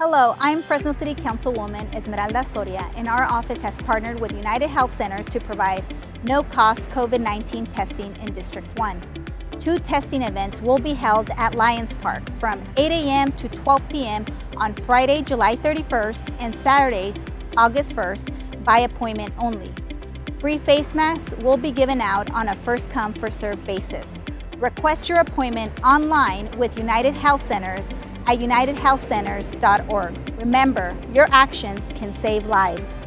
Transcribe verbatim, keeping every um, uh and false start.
Hello, I'm Fresno City Councilwoman Esmeralda Soria, and our office has partnered with United Health Centers to provide no-cost COVID nineteen testing in District one. Two testing events will be held at Lions Park from eight A M to twelve P M on Friday, July thirty-first and Saturday, August first, by appointment only. Free face masks will be given out on a first-come, first-served basis. Request your appointment online with United Health Centers at united health centers dot org. Remember, your actions can save lives.